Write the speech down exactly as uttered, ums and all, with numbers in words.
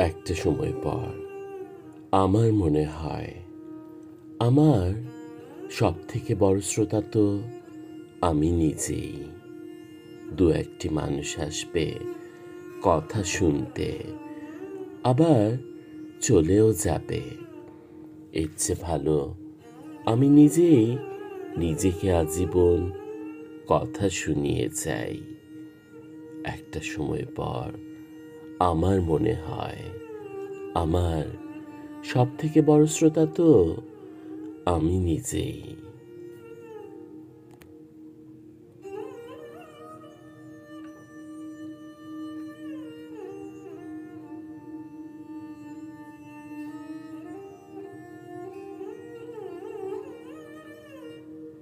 একটা সময় পর আমার মনে হয় আমার সব থেকে বড় শ্রোতা তো আমি নিজেই। দু একটি মানুষ আসবে কথা শুনতে, আবার চলেও যাবে। এর চেয়ে ভালো আমি নিজেই নিজেকে আজীবন কথা শুনিয়ে যাই। একটা সময় পর আমার মনে হয় আমার সব থেকে বড় শ্রোতা তো আমি নিজেই।